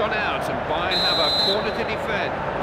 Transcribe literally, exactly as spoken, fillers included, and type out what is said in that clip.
gone out and Bayern have a corner to defend.